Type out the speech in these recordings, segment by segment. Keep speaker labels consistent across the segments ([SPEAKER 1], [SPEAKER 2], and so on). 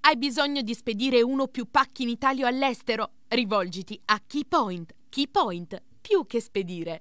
[SPEAKER 1] Hai bisogno di spedire uno o più pacchi in Italia o all'estero? Rivolgiti a Keypoint. Keypoint, più che spedire.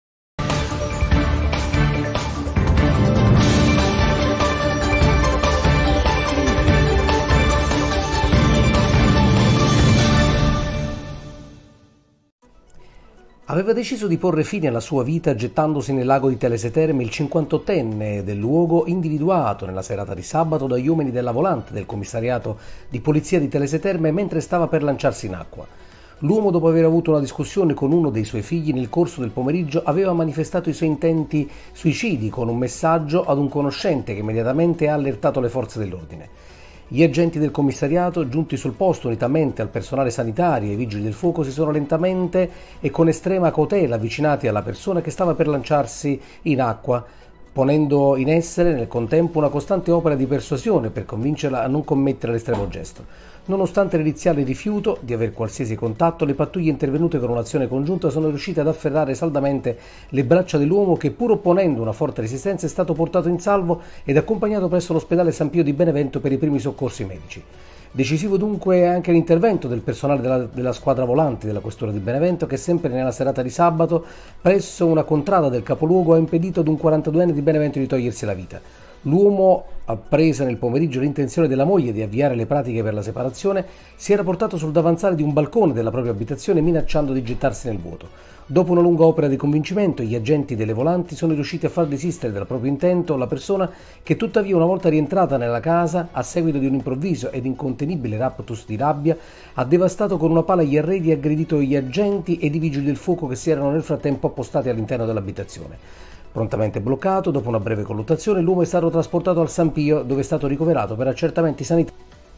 [SPEAKER 2] Aveva deciso di porre fine alla sua vita gettandosi nel lago di Telese Terme il 58enne del luogo individuato nella serata di sabato dagli uomini della volante del commissariato di polizia di Telese Terme mentre stava per lanciarsi in acqua. L'uomo, dopo aver avuto una discussione con uno dei suoi figli nel corso del pomeriggio, aveva manifestato i suoi intenti suicidi con un messaggio ad un conoscente che immediatamente ha allertato le forze dell'ordine. Gli agenti del commissariato, giunti sul posto unitamente al personale sanitario e ai vigili del fuoco, si sono lentamente e con estrema cautela avvicinati alla persona che stava per lanciarsi in acqua, ponendo in essere nel contempo una costante opera di persuasione per convincerla a non commettere l'estremo gesto. Nonostante l'iniziale rifiuto di aver qualsiasi contatto, le pattuglie intervenute con un'azione congiunta sono riuscite ad afferrare saldamente le braccia dell'uomo che, pur opponendo una forte resistenza, è stato portato in salvo ed accompagnato presso l'ospedale San Pio di Benevento per i primi soccorsi medici. Decisivo dunque è anche l'intervento del personale della squadra volanti della questura di Benevento che sempre nella serata di sabato presso una contrada del capoluogo ha impedito ad un 42enne di Benevento di togliersi la vita. L'uomo, appresa nel pomeriggio l'intenzione della moglie di avviare le pratiche per la separazione, si era portato sul davanzale di un balcone della propria abitazione minacciando di gettarsi nel vuoto. Dopo una lunga opera di convincimento, gli agenti delle volanti sono riusciti a far desistere dal proprio intento la persona che tuttavia, una volta rientrata nella casa, a seguito di un improvviso ed incontenibile raptus di rabbia, ha devastato con una pala gli arredi e aggredito gli agenti ed i vigili del fuoco che si erano nel frattempo appostati all'interno dell'abitazione. Prontamente bloccato, dopo una breve colluttazione, l'uomo è stato trasportato al San Pio, dove è stato ricoverato per accertamenti sanitari.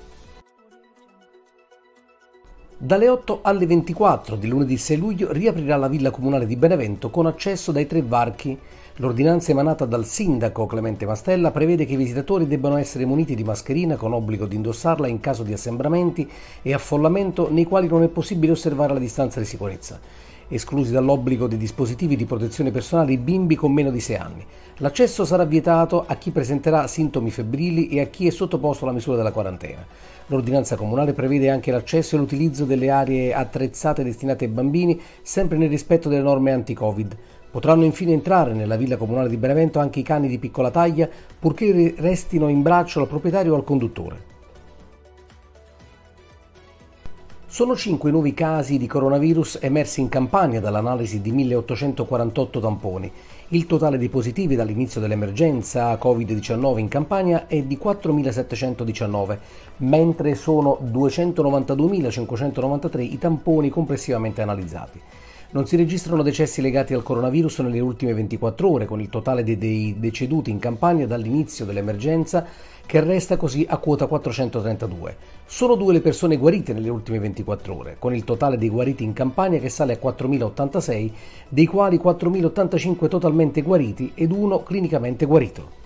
[SPEAKER 2] Dalle 8 alle 24 di lunedì 6 luglio riaprirà la Villa Comunale di Benevento con accesso dai 3 varchi. L'ordinanza emanata dal sindaco Clemente Mastella prevede che i visitatori debbano essere muniti di mascherina con obbligo di indossarla in caso di assembramenti e affollamento nei quali non è possibile osservare la distanza di sicurezza. Esclusi dall'obbligo dei dispositivi di protezione personale i bimbi con meno di 6 anni. L'accesso sarà vietato a chi presenterà sintomi febbrili e a chi è sottoposto alla misura della quarantena. L'ordinanza comunale prevede anche l'accesso e l'utilizzo delle aree attrezzate destinate ai bambini, sempre nel rispetto delle norme anti-Covid. Potranno infine entrare nella Villa Comunale di Benevento anche i cani di piccola taglia, purché restino in braccio al proprietario o al conduttore. Sono 5 nuovi casi di coronavirus emersi in Campania dall'analisi di 1848 tamponi. Il totale dei positivi dall'inizio dell'emergenza Covid-19 in Campania è di 4.719, mentre sono 292.593 i tamponi complessivamente analizzati. Non si registrano decessi legati al coronavirus nelle ultime 24 ore, con il totale dei deceduti in Campania dall'inizio dell'emergenza che resta così a quota 432. Sono 2 le persone guarite nelle ultime 24 ore, con il totale dei guariti in Campania che sale a 4.086, dei quali 4.085 totalmente guariti ed 1 clinicamente guarito.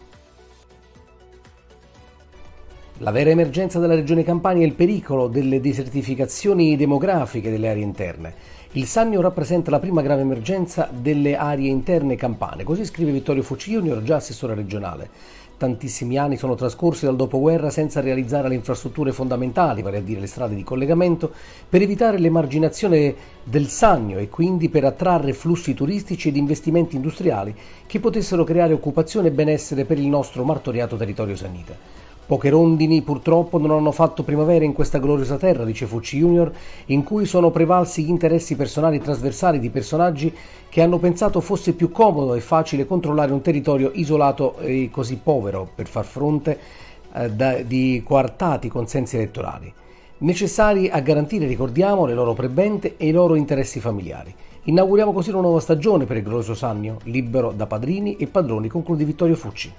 [SPEAKER 2] La vera emergenza della regione Campania è il pericolo delle desertificazioni demografiche delle aree interne. Il Sannio rappresenta la prima grave emergenza delle aree interne campane, così scrive Vittorio Fucci Junior, già assessore regionale. Tantissimi anni sono trascorsi dal dopoguerra senza realizzare le infrastrutture fondamentali, vale a dire le strade di collegamento, per evitare l'emarginazione del Sannio e quindi per attrarre flussi turistici ed investimenti industriali che potessero creare occupazione e benessere per il nostro martoriato territorio sannita. Poche rondini purtroppo non hanno fatto primavera in questa gloriosa terra, dice Fucci Junior, in cui sono prevalsi gli interessi personali trasversali di personaggi che hanno pensato fosse più comodo e facile controllare un territorio isolato e così povero per far fronte di coartati consensi elettorali, necessari a garantire, ricordiamo, le loro prebende e i loro interessi familiari. Inauguriamo così una nuova stagione per il glorioso Sannio, libero da padrini e padroni, conclude Vittorio Fucci.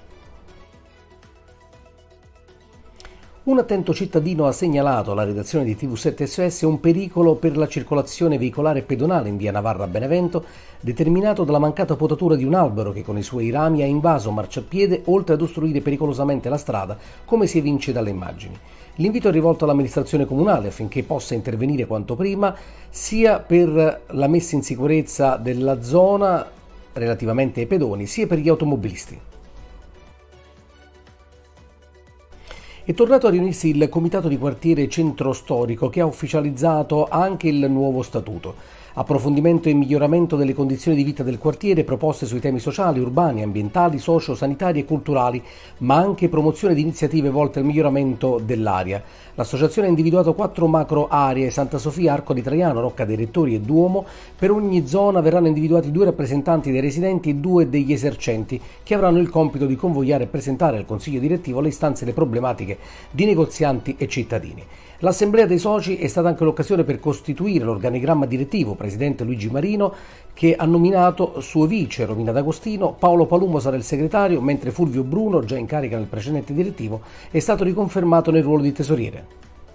[SPEAKER 2] Un attento cittadino ha segnalato alla redazione di TV7 SOS un pericolo per la circolazione veicolare pedonale in via Navarra a Benevento, determinato dalla mancata potatura di un albero che con i suoi rami ha invaso marciapiede oltre ad ostruire pericolosamente la strada, come si evince dalle immagini. L'invito è rivolto all'amministrazione comunale affinché possa intervenire quanto prima, sia per la messa in sicurezza della zona relativamente ai pedoni, sia per gli automobilisti. È tornato a riunirsi il Comitato di Quartiere Centro Storico che ha ufficializzato anche il nuovo statuto. Approfondimento e miglioramento delle condizioni di vita del quartiere, proposte sui temi sociali, urbani, ambientali, socio-sanitari e culturali, ma anche promozione di iniziative volte al miglioramento dell'area. L'associazione ha individuato 4 macro aree: Santa Sofia, Arco di Traiano, Rocca dei Rettori e Duomo. Per ogni zona verranno individuati 2 rappresentanti dei residenti e 2 degli esercenti, che avranno il compito di convogliare e presentare al Consiglio direttivo le istanze e le problematiche di negozianti e cittadini. L'assemblea dei soci è stata anche l'occasione per costituire l'organigramma direttivo. Presidente Luigi Marino, che ha nominato suo vice Romina D'Agostino. Paolo Palumbo sarà il segretario, mentre Fulvio Bruno, già in carica nel precedente direttivo, è stato riconfermato nel ruolo di tesoriere.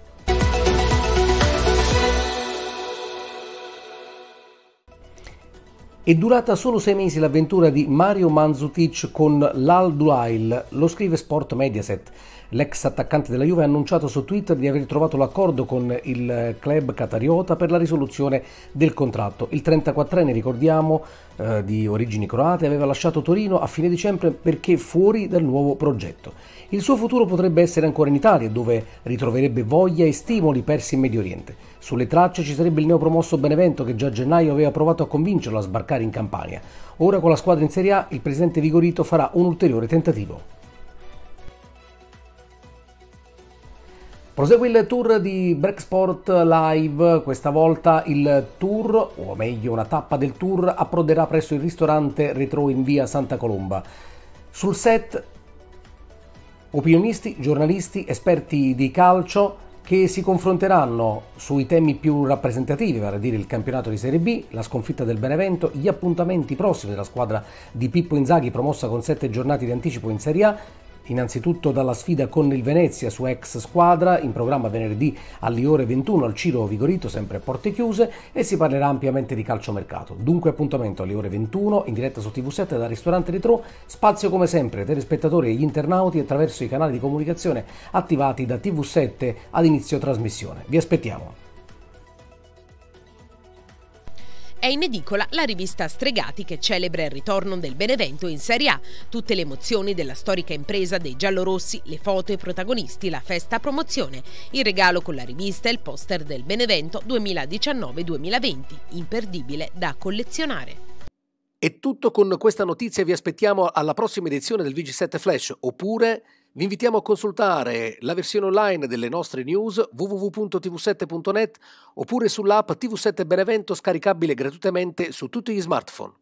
[SPEAKER 2] È durata solo 6 mesi l'avventura di Mario Mandzukic con l'Al Duhail, lo scrive Sport Mediaset. L'ex attaccante della Juve ha annunciato su Twitter di aver trovato l'accordo con il club qatariota per la risoluzione del contratto. Il 34enne, ricordiamo, di origini croate, aveva lasciato Torino a fine dicembre perché fuori dal nuovo progetto. Il suo futuro potrebbe essere ancora in Italia, dove ritroverebbe voglia e stimoli persi in Medio Oriente. Sulle tracce ci sarebbe il neopromosso Benevento, che già a gennaio aveva provato a convincerlo a sbarcare in Campania. Ora, con la squadra in Serie A, il presidente Vigorito farà un ulteriore tentativo. Prosegue il tour di Breaksport Live. Questa volta il tour, o meglio una tappa del tour, approderà presso il ristorante Retro in via Santa Colomba. Sul set opinionisti, giornalisti, esperti di calcio che si confronteranno sui temi più rappresentativi, vale a dire il campionato di Serie B, la sconfitta del Benevento, gli appuntamenti prossimi della squadra di Pippo Inzaghi, promossa con 7 giornate di anticipo in Serie A. Innanzitutto dalla sfida con il Venezia su ex squadra, in programma venerdì alle ore 21 al Ciro Vigorito, sempre a porte chiuse, e si parlerà ampiamente di calciomercato. Dunque appuntamento alle ore 21 in diretta su TV7 dal ristorante Retro, spazio come sempre ai telespettatori e agli internauti attraverso i canali di comunicazione attivati da TV7 ad inizio trasmissione. Vi aspettiamo.
[SPEAKER 1] È in edicola la rivista Stregati, che celebra il ritorno del Benevento in Serie A. Tutte le emozioni della storica impresa dei giallorossi, le foto e i protagonisti, la festa promozione. Il regalo con la rivista e il poster del Benevento 2019-2020, imperdibile da collezionare.
[SPEAKER 2] È tutto con questa notizia, vi aspettiamo alla prossima edizione del VG7 Flash, oppure vi invitiamo a consultare la versione online delle nostre news www.tv7.net oppure sull'app TV7 Benevento, scaricabile gratuitamente su tutti gli smartphone.